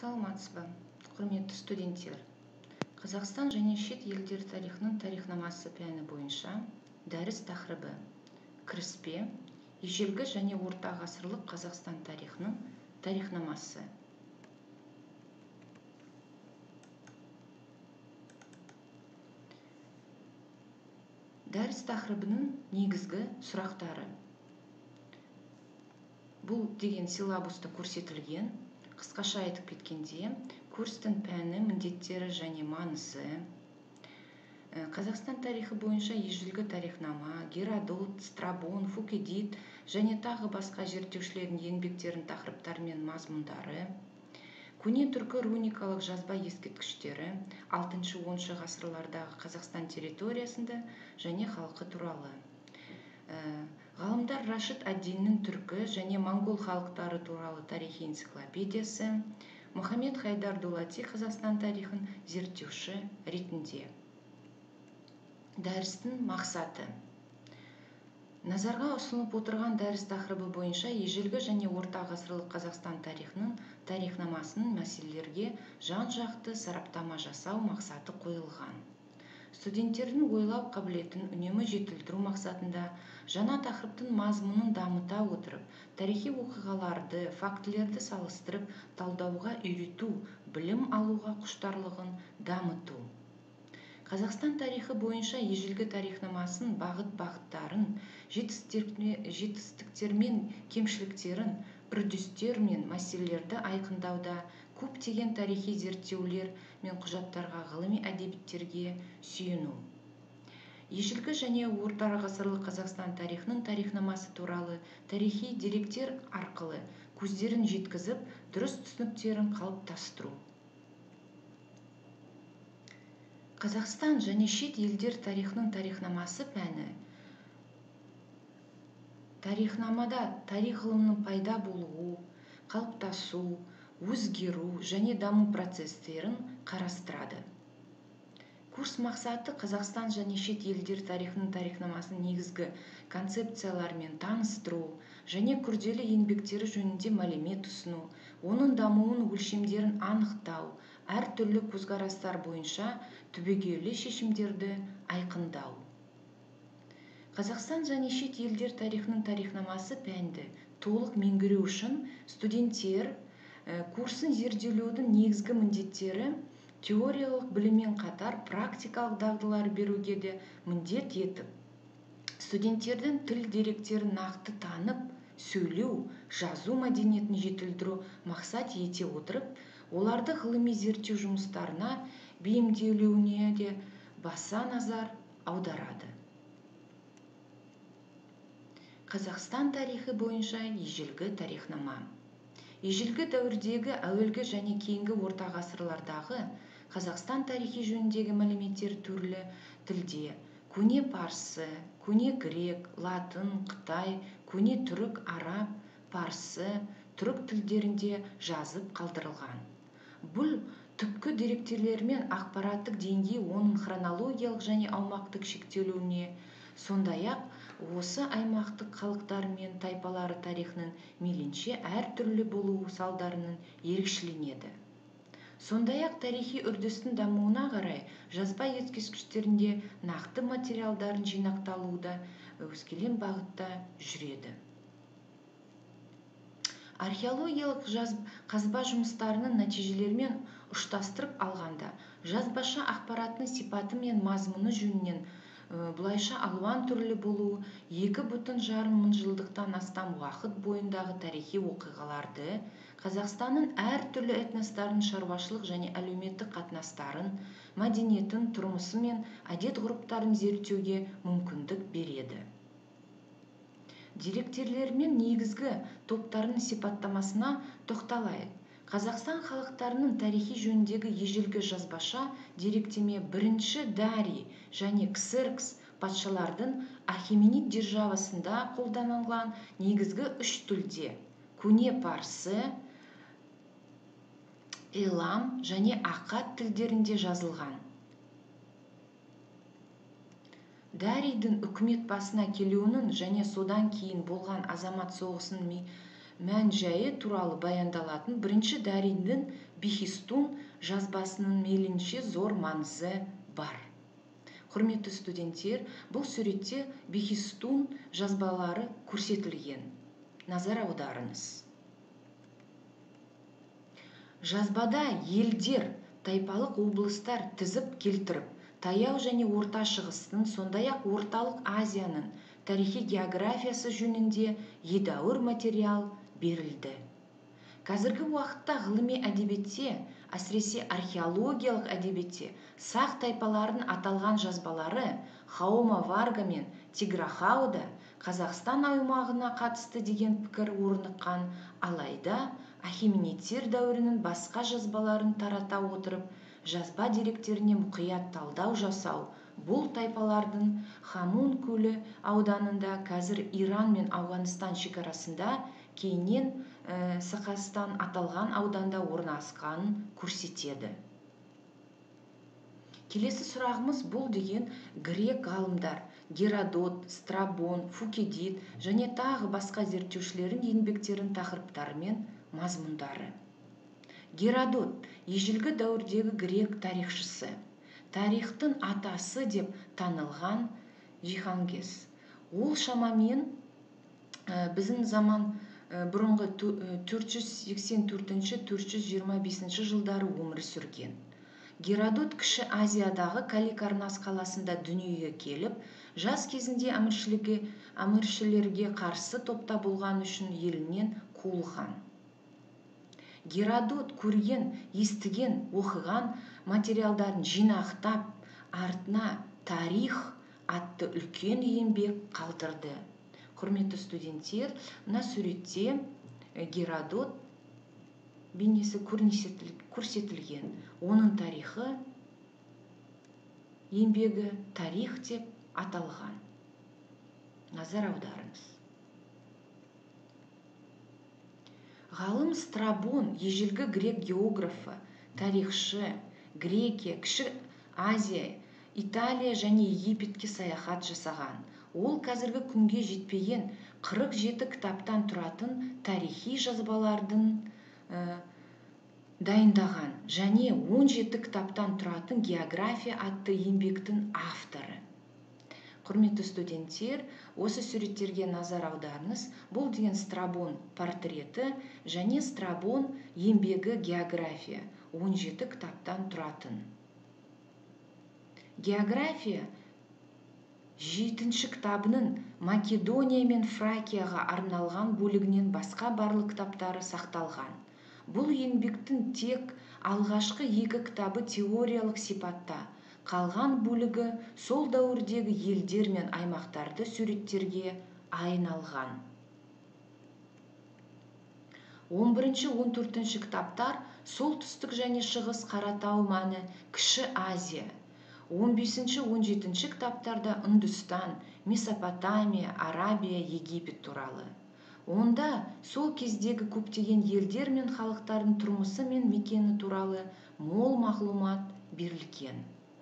Саламатсызбы, құрметті студенттер. Қазақстан және шет елдер тарихының тарихнамасы пәні бойынша дәріс тақырыбы кіріспе, ежелгі және орта ғасырлық Қазақстан тарихының тарихнамасы. Дәріс тақырыбының негізгі сұрақтары. Бұл деген силабуста көрсетілген. Қысқаша айтып кеткенде, курстың пәні, міндеттері және маңызы, Қазақстан тарихы бойынша ежелгі тарихнама, Геродот, Страбон, Фукидид және тағы басқа зерттеушілердің еңбектерін тақырыптары мен мазмұндары, көне түркі руникалық жазба ескерткіштері 6-10 ғасырлардағы Қазақстан территориясында және халқы туралы. Ғалымдар Рашид ад-Диннің түркі және моңғол халықтары туралы тарихи энциклопедиясы, Мұхаммед Хайдар Дулати Қазақстан тарихын зерттеуші ретінде. Дәрістің мақсаты. Назарға ұсынып отырған дәріс тақырыбы бойынша ежелгі және орта ғасырлық Қазақстан тарихының тарихнамасының мәселелерге жан-жақты сараптама жасау мақсаты қойылған. Студенттердің ойлау қабілетін үнемі жетілдіру мақсатында жаңа тақырыптың мазмұнын дамыта отырып, тарихи оқиғаларды, фактілерді салыстырып, талдауға үйрету, білім алуға құштарлығын дамыту. Қазақстан тарихы бойынша ежелгі тарихнамасын бағыт-бағыттарын, жетістіктер мен кемшіліктерін, үрдістер мен мәселелерді айқындауда көптеген тарихи зерттеулер мен құжаттарға, ғылыми әдебиеттерге сүйену. Ежелгі және орта ғасырлық Қазақстан тарихының тарихнамасы туралы тарихи деректер арқылы көздерін жеткізіп, дұрыс түсініктерін қалыптастыру. Қазақстан және шет елдер тарихының тарихнамасы пәні тарихнамада тарих ғылымының пайда болуы, қалыптасу, өзгеру және даму процестерін қарастырады. Курс мақсаты Қазақстан және шет елдер тарихының тарихнамасының негізгі концепцияларымен таныстыру және күрделі еңбектері жөнінде мәлімет ұсыну, оның дамуын өлшемдерін анықтау, әртүрлі көзқарастар бойынша түбегейлі шешімдерді айқындау. Қазақстан және шет елдер тарихының тарихнамасы пәнді толық меңгеру үшін студенттер курсын зерделеудің негізгі міндеттері теориялық біліммен қатар практикалық дағдылар беруге де міндет етіп, студенттердің тіл деректерін нақты танып, сөйлеу, жазу мәдениетін жетілдіру мақсат ете отырып, оларды ғылыми зерттеу жұмыстарына бейімделуіне де баса назар аударады. Қазақстан тарихы бойынша ежелгі тарихнама. Ежелгі дәуірдегі әуелгі және кейінгі орта ғасырлардағы Қазақстан тарихи жөніндегі мәліметтер түрлі тілде, көне парсы, көне грек, латын, қытай, көне түрік, араб, парсы, түрік тілдерінде жазып қалдырылған. Бұл түпкі деректерлер мен ақпараттық деңгей оның хронологиялық және аумақтық шектелуіне, сондай-ақ осы аймақтық халықтар мен тайпалары тарихының мейлінше әртүрлі болуы салдарынан ерекшеленеді. Сондай-ақ тарихи үрдістің дамуына қарай жазба ескерткіштерінде нақты материалдардың жинақталуы өзгелен бағытта жүреді. Археологиялық қазба жұмыстарының нәтижелерімен ұштастырып алғанда, жазбаша ақпараттың сипаты мен мазмұны жөнінен бұлайша алуан түрлі болуы 2,5 мың жылдықтан астам уақыт бойындағы тарихи оқиғаларды, Қазақстанның әртүрлі этностардың шаруашылық және әлеуметтік қатынастарын, мәдениетін, тұрмысы мен әдет-ғұрыптарын зерттеуге мүмкіндік береді. Деректерлермен негізгі топтарының сипаттамасына тоқталайық. Қазақстан халықтарының тарихи жөніндегі ежелгі жазбаша деректеме бірінші Дарий және Ксеркс патшалардың Ахеменид державасында қолданылған негізгі 3 тілде, көне парсы, элам және ақат тілдерінде жазылған. Дарийдің үкімет басына келуінің және содан кейін болған азамат соғысының мән-жайы туралы баяндалатын бірінші Дариндің Бехистун жазбасының мейлінше зор маңызы бар. Құрметті студенттер, бұл суретте Бехистун жазбалары көрсетілген. Назар аударыңыз. Жазбада елдер, тайпалық облыстар тізіп келтіріп, таяу және орта шығыстың, сондай-ақ орталық Азияның тарихи географиясы жөнінде едәуір материал берілді. Қазіргі уақытта ғылыми әдебиетте, әсіресе археологиялық әдебиетте, сақ тайпаларын аталған жазбалары Хаума Варга мен Тиграхауда Қазақстан аймағына қатысты деген пікір орныққан, алайда ахемениттер дәуірінің басқа жазбаларын тарата отырып, жазба деректеріне мұқият талдау жасау, бұл тайпалардың Хамун көлі ауданында, қазір Иран мен Ауғанстан шекарасында, кейіннен Сақастан аталған ауданда орналасқанын көрсетеді. Келесі сұрағымыз, бұл деген грек ғалымдар Геродот, Страбон, Фукидид және тағы басқа зерттеушілердің еңбектерін тақырыптары мен мазмұндары. Геродот ежелгі дәуірдегі грек тарихшысы, тарихтың атасы деп танылған Жихангес. Ол шамамен біздің заман бұрынғы 484-425 жылдары өмір сүрген. Геродот Кіші Азиядағы Каликарнас қаласында дүниеге келіп, жас кезінде әміршілерге қарсы топта болған үшін елінен қуылған. Геродот көрген, естіген, оқыған материалдарын жинақтап, артына тарих атты үлкен еңбек қалдырды. Құрметті студенттер, мына суретте Геродот бейнесі көрсетілген. Оның тарихы, еңбегі тарих деп аталған. Назар аударыңыз. Ғалым Страбон ежелгі грек географы, тарихшы, Грекия, Кіші Азия, Италия және Египетке саяхат жасаған. Ол қазіргі күнге жетпеген 47 кітаптан тұратын тарихи жазбалардың дайындаған және 17 кітаптан тұратын география атты еңбектің авторы. Құрметті студенттер, осы суреттерге назар аударыңыз. Бұл деген Страбон портреті және Страбон еңбегі география 17 кітаптан тұратын. География 7-ші кітабының Македония мен Фракияға арналған бөлігінен басқа барлық кітаптары сақталған. Бұл еңбектің тек алғашқы 2 кітабы теориялық сипатта, қалған бөлігі сол дәуірдегі елдер мен аймақтарды суреттерге айналған. 11-14 кітаптар солтүстік және шығыс Қаратау маңы Кіші Азия. 15-17 кітаптарда Үндістан, Месопотамия, Арабия, Египет туралы. Онда сол кездегі көптеген елдер мен халықтардың тұрмысы мен мекені туралы мол мағлұмат берілген.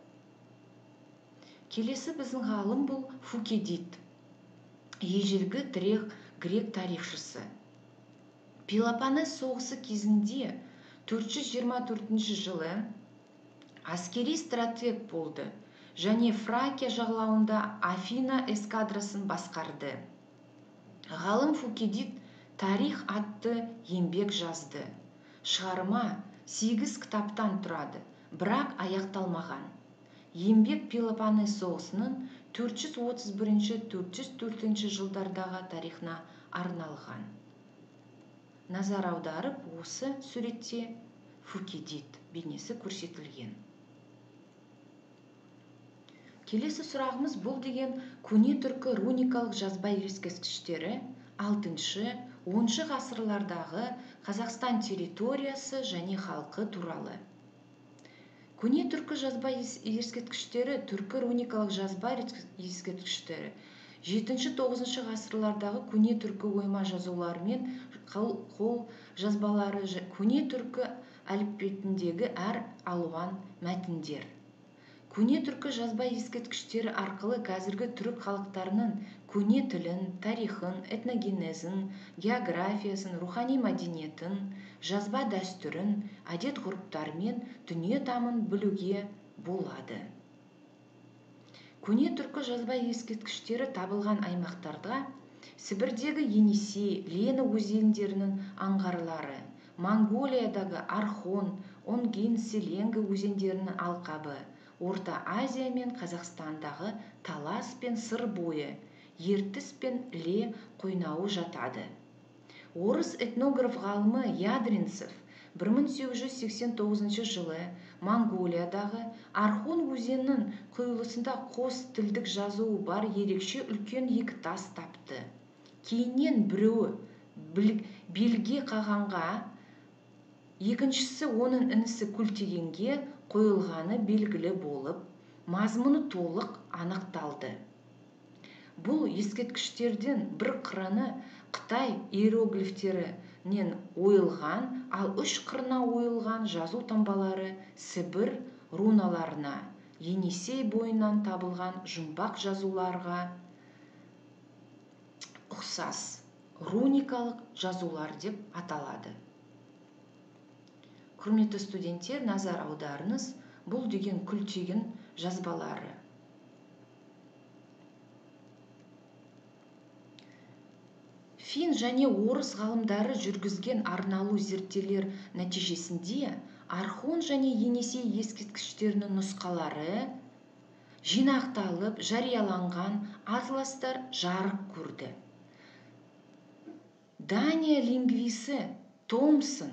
Келесі біздің ғалым бұл Фукидид, ежелгі грек тарихшысы. Пелопоннес соғысы кезінде 424 жылы әскери стратег болды және Фракия жағалауында Афина эскадрасын басқарды. Ғалым Фукидид тарих атты еңбек жазды. Шығарма 8 кітаптан тұрады, бірақ аяқталмаған. Еңбек Пелопоннес соғысының 431-404 жылдардағы тарихына арналған. Назар аударып, осы суретте Фукидид бейнесі көрсетілген. Келесі сұрағымыз, бұл деген көне түркі руникалық жазба ескерткіштері 6-10 ғасырлардағы Қазақстан территориясы және халқы туралы. Көне түркі жазба ескерткіштері, түркі руникалық жазба ескерткіштері 7-9 ғасырлардағы көне түркі ойма жазулары мен қол жазбалары, көне түркі әліпбетіндегі әр алуан мәтіндер. Көне түркі жазба ескерткіштері арқылы қазіргі түрік халықтарының көне тілін, тарихын, этногенезін, географиясын, рухани мәдениетін, жазба дәстүрін, әдет-ғұрыптар мен дүниетанымын білуге болады. Көне түркі жазба ескерткіштері табылған аймақтарда Сібірдегі Енисей, Лена өзендерінің аңғарлары, Монголиядағы Архон, Онгин, Селенгі өзендерінің алқабы, Орта Азия мен Қазақстандағы Талас пен Сыр бойы, Ертіс пен Іле қойнауы жатады. Орыс этнограф ғалымы Ядринцев 1889 жылы Монголиядағы Архон өзенінің құйылысында қос тілдік жазуы бар ерекше үлкен екі тас тапты. Кейіннен біреуі белге қағанға, екіншісі оның інісі күлтегенге қойылғаны белгілі болып, мазмұны толық анықталды. Бұл ескерткіштерден бір қыраны Қытай иероглифтерінен ойылған, ал үш қырына ойылған жазу таңбалары Сібір руналарына, Енисей бойынан табылған жұмбақ жазуларға ұқсас руникалық жазулар деп аталады. Құрметті студенттер, назар аударыңыз, бұл деген күлтеген жазбалары. Фин және орыс ғалымдары жүргізген арналу зерттеулер нәтижесінде Архон және Енисей ескерткіштерінің нұсқалары жинақталып, жарияланған атластар жарық көрді. Дания лингвисі Томсон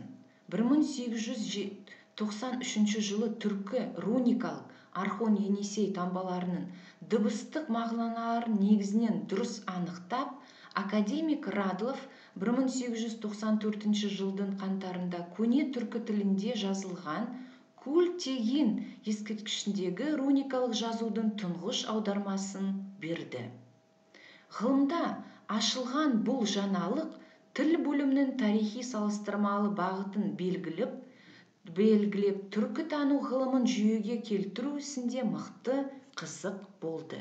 1893 жылы түркі руникалық Архон Енисей таңбаларының дыбыстық мағыналарын негізінен дұрыс анықтап, академик Радлов 1894 жылдың қаңтарында көне түркі тілінде жазылған күлтеген ескерткішіндегі руникалық жазудың тұңғыш аудармасын берді. Ғылымда ашылған бұл жаңалық тіл бөлімінің тарихи салыстырмалы бағытын белгілеп түркі тану ғылымын жүйеге келтіру ісінде мықты қызық болды.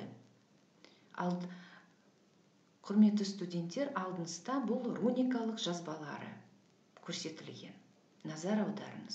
Құрметті студенттер, алдыңызда бұл руникалық жазбалары көрсетілген. Назар аударыңыз.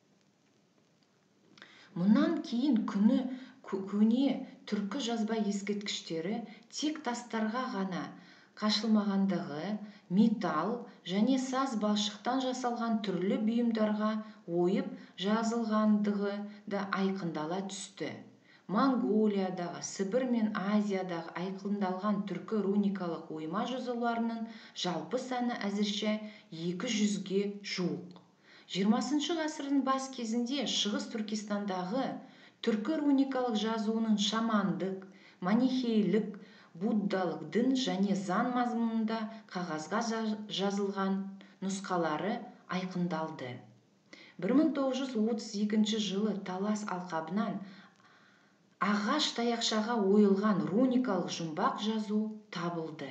Мұнан кейін көне түркі жазба ескерткіштері тек тастарға ғана қашылмағандығы, металл және саз балшықтан жасалған түрлі бұйымдарға ойып жазылғандығы да айқындала түсті. Монголиядағы, Сібір мен Азиядағы айқындалған түркі руникалық ойма жазуларының жалпы саны әзірше 200-ге жуық. 20 ғасырдың бас кезінде Шығыс Түркістандағы түркі руникалық жазуының шамандық, манихейлік, буддалық дін және заң мазмұнында қағазға жазылған нұсқалары айқындалды. 1932 жылы Талас алқабынан ағаш таяқшаға ойылған руникалық жұмбақ жазу табылды.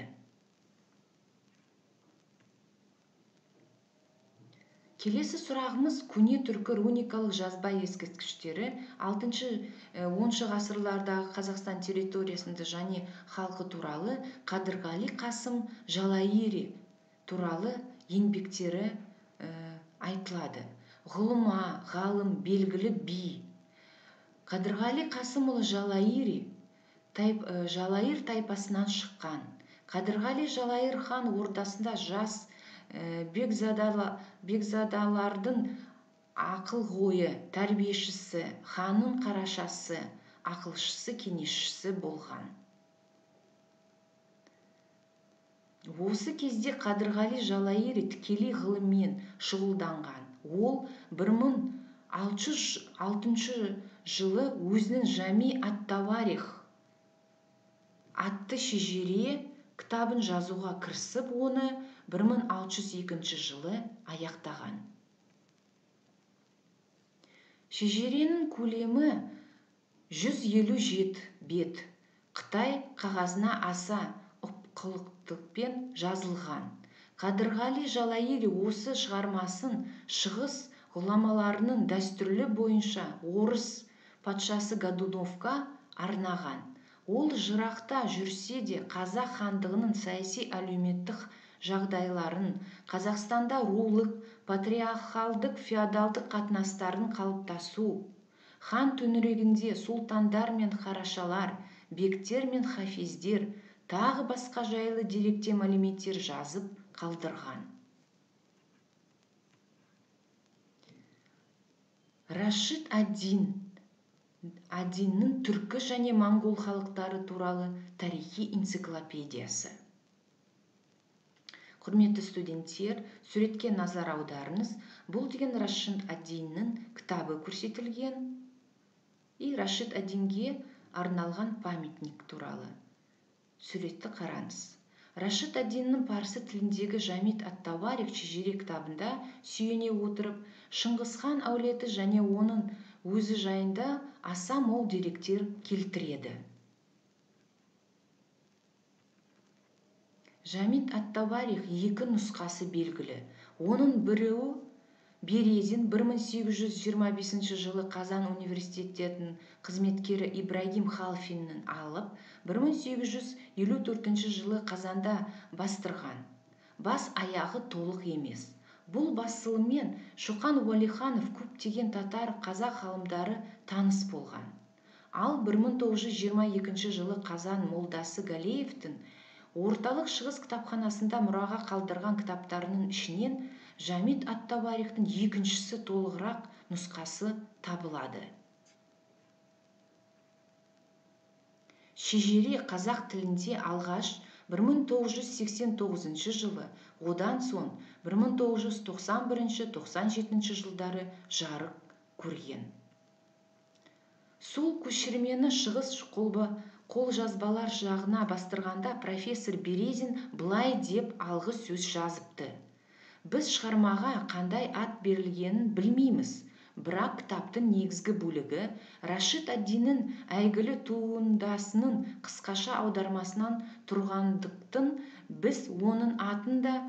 Келесі сұрағымыз көне түркі руникалық жазба ескерткіштері 6-10 ғасырлардағы Қазақстан территориясында және халқы туралы Қадырғали Қасым Жалайыри туралы еңбектері айтылады. Ғалым, белгілі би Қадырғали Қасымұлы Жалайыр тайпасынан шыққан. Қадырғали Жалайыр хан ордасында жас бекзадалардың ақылғойы, тәрбиешісі, ханның қарашасы, ақылшысы, кеңесшісі болған. Осы кезде Қадырғали Жалайыр тікелей ғылыммен шұғылданған. Ол 1606 жылы өзінің Жами ат-Тауарих атты шежіре кітабын жазуға кірісіп, оны 1602 жылы аяқтаған. Шежіренің көлемі 157 бет. Қытай қағазына аса ұпқылықтықпен жазылған. Қадырғали Жалайыр осы шығармасын шығыс ғұламаларының дәстүрлі бойынша орыс патшасы Годуновқа арнаған. Ол жырақта жүрсе де қазақ хандығының саяси әлеуметтік жағдайларын, Қазақстанда рулық, патриархалдық, феодалдық қатынастардың қалыптасу, хан төңірегінде сұлтандар мен қарашалар, бектер мен хафиздер, тағы басқа жайлы деректе мәліметтер жазып қалдырған. Рашид ад-Диннің түркі және моңғол халықтары туралы тарихи энциклопедиясы. Құрметті студенттер, суретке назар аударыңыз. Бұл деген Рашид ад-Диннің кітабы көрсетілген. И Рашид ад-Динге арналған памятник туралы суретті қараңыз. Рашид ад-Диннің парсы тіліндегі Жамид ат-Тауарих шежіре кітабында сүйене отырып, Шыңғысхан әулеті және оның өзі жайында аса мол деректер келтіреді. Жамид ат-Тауарих екі нұсқасы белгілі. Оның біреуі Березин 1825 жылы Қазан университетінің қызметкері Ибрагим Халфиннің алып, 1854 жылы Қазанда бастырған. Бас аяғы толық емес. Бұл басылыммен Шоқан Уәлиханов көптеген татар қазақ ғалымдары таныс болған. Ал 1922 жылы Қазан молдасы Галеевтің орталық шығыс кітапханасында мұраға қалдырған кітаптарының ішінен Жамид ат-Тауарихтың екіншісі толығырақ нұсқасы табылады. Шежіре қазақ тілінде алғаш 1989 жылы, одан соң 1991-97 жылдары жарық көрген. Сол көшірмені шығыс қолжазбалар жағына бастырғанда профессор Березин былай деп алғы сөз жазыпты. Біз шығармаға қандай ат берілгенін білмейміз, бірақ кітаптың негізгі бөлігі Рашид ад-Диннің әйгілі туындысының қысқаша аудармасынан тұрғандықтан біз оның атын да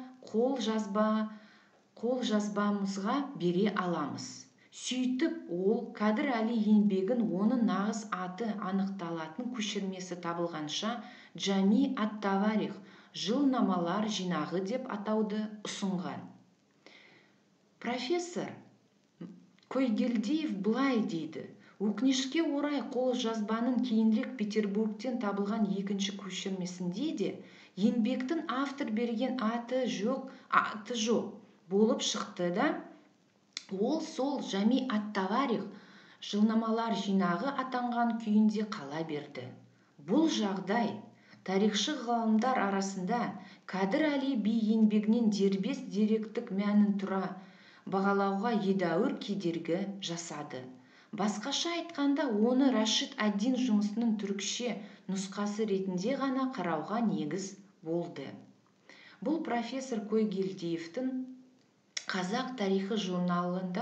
қолжазбамызға бере аламыз. Сөйтіп, ол Кәдір Әли еңбегін оның нағыз аты анықталатын көшірмесі табылғанша Жами ат-Тауарих жылнамалар жинағы деп атауды ұсынған. Профессор Койгелдиев былай дейді: өкінішке орай қолжазбаның кейінірек Петербургтен табылған екінші көшірмесінде де еңбектің автор берген аты жоқ болып шықты да, ол сол Жами ат-Тауарих жылнамалар жинағы атанған күйінде қала берді. Бұл жағдай тарихшы ғалымдар арасында Кәдір Әли би еңбегінен дербес деректік мәнін тұра бағалауға едәуір кедергі жасады. Басқаша айтқанда, оны Рашид ад-Дин жұмысының түрікше нұсқасы ретінде ғана қарауға негіз болды. Бұл профессор Койгелдиевтің Қазақ тарихы журналында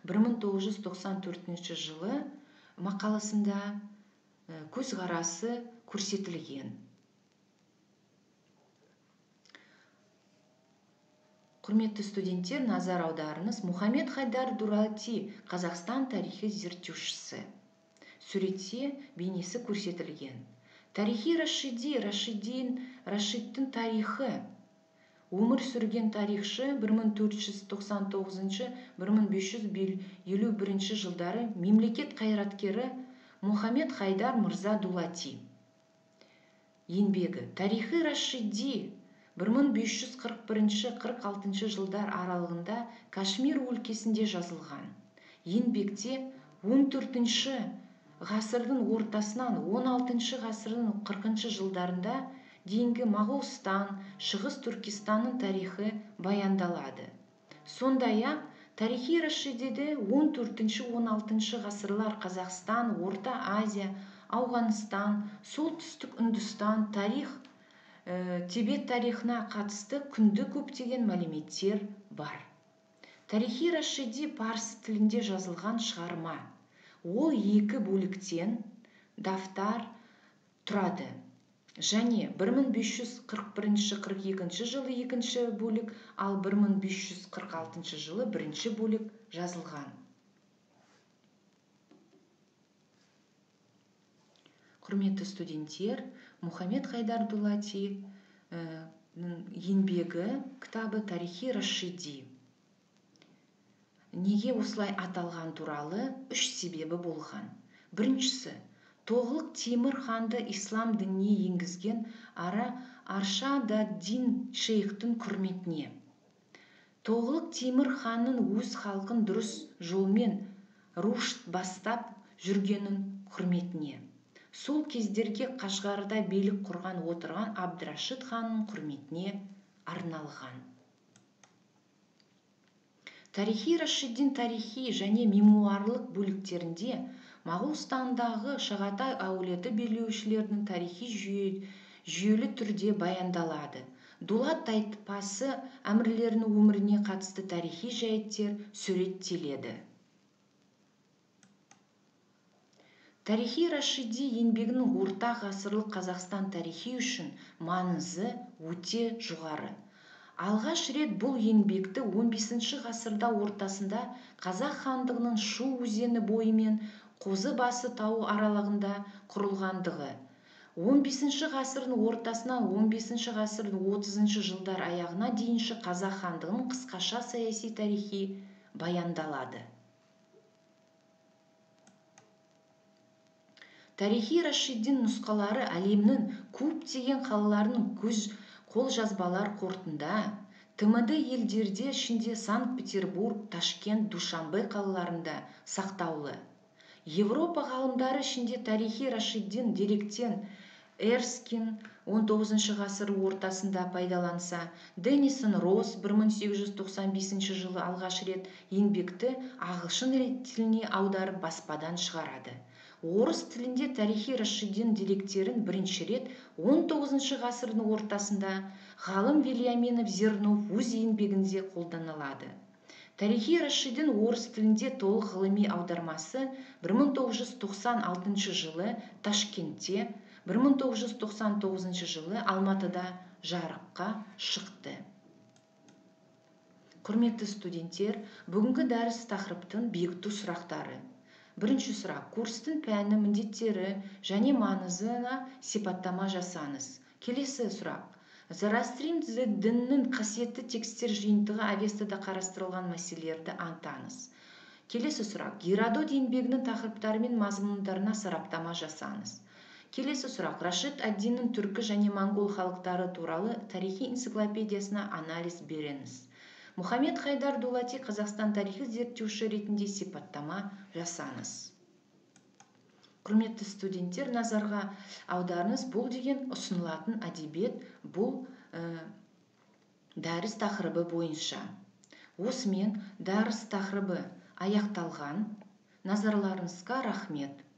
1994 жылы мақаласында көзқарасы көрсетілген. Құрметті студенттер, назар аударыңыз. Мұхаммед Хайдар Дурати, Қазақстан тарихи зерттеушісі. Суретте бейнесі көрсетілген. Тарихи Рашидтің тарихы. Өмір сүрген тарихшы 1499-1551 жылдары мемлекет қайраткері Мұхаммед Хайдар Мырза Дулати. Еңбегі тарихи Рашиди 1541-46 жылдар аралығында Кашмир өлкесінде жазылған. Еңбекте 14-ші ғасырдың ортасынан 16-ші ғасырдың 40-ші жылдарында дейінгі Моғолстан, Шығыс Түркістанның тарихы баяндалады. Сондай-ақ, тарихи Рашидиде 14-16 ғасырлар Қазақстан, Орта Азия, Ауғанстан, Солтүстік Үндістан Тибет тарихына қатысты күнді көптеген мәліметтер бар. Тарихи Рашиди парсы тілінде жазылған шығарма. Ол екі бөліктен дафтар тұрады. Және 1541-42 жылы екінші бөлік, ал 1546 жылы бірінші бөлік жазылған. Құрметті студенттер, Мұхаммед Хайдар Дулати еңбегі кітабы «Тарихи Рашиди». Неге осылай аталған туралы 3 себебі болған. Біріншісі, Тоғылық Темір ханды ислам дініне енгізген Аршад-ад-Дин шейхтің құрметіне. Тоғылық Темір ханның өз халқын дұрыс жолмен рушд бастап жүргенін құрметіне. Сол кездерге Қашғарда билік құрған отырған Абдрашид ханның құрметіне арналған. Тарихи Рашидин тарихи және мемуарлық бөліктерінде Моғолстандағы Шағатай әулеті билеушілерінің тарихи жүйелі түрде баяндалады. Дулат тайпасы әмірлерінің өміріне қатысты тарихи жайттер суреттеледі. Тарихи Рашиди еңбегінің орта ғасырлық Қазақстан тарихи үшін маңызы өте жоғары. Алғаш рет бұл еңбекті 15 ғасырда ортасында Қазақ хандығының Шу өзені бойымен Қозыбасы тауы аралығында құрылғандығы, 15 ғасырдың ортасынан 15 ғасырдың 30 жылдар аяғына дейінші Қазақ хандығының қысқаша саяси тарихи баяндалады. Тарихи Рашидин нұсқалары әлемнің көптеген қалаларының қолжазбалар қорытында, ТМД елдерде ішінде Санкт-Петербург, Ташкент, Душанбе қалаларында сақтаулы. Европа ғалымдары ішінде тарихи Рашидин деректен Эрскин 19 ғасыр ортасында пайдаланса, Деннисон Росс 1895 жылы алғаш рет еңбекті ағылшын тіліне аударып баспадан шығарады. Орыс тілінде тарихи Рашидин деректерін бірінші рет 19 ғасырдың ортасында ғалым Вильяминов Зернов өз еңбегінде қолданылады. Тарихи Рашидин орыс тілінде толық ғылыми аудармасы 1996 жылы Ташкентте, 1999 жылы Алматыда жарыққа шықты. Құрметті студенттер, бүгінгі дәріс тақырыптың бекіту сұрақтары. Бірінші сұрақ: курстың пәні, міндеттері және маңызына сипаттама жасаңыз. Келесі сұрақ: Зороастризм дінінің қасиетті текстер жиынтығы Авестада қарастырылған мәселелерді анықтаңыз. Келесі сұрақ: Геродот еңбегінің тақырыптары мен мазмұндарына сараптама жасаңыз. Келесі сұрақ: Рашид ад-Диннің түркі және моңғол халықтары туралы тарихи энциклопедиясына анализ беріңіз. Мұхаммед Хайдар Дулати Қазақстан тарихи зерттеуші ретінде сипаттама жасаңыз. Құрметті студенттер, назарға аударыңыз, бұл деген ұсынылатын әдебиет, бұл дәріс тақырыбы бойынша. Осымен дәріс тақырыбы аяқталған. Назарларыңызға рахмет.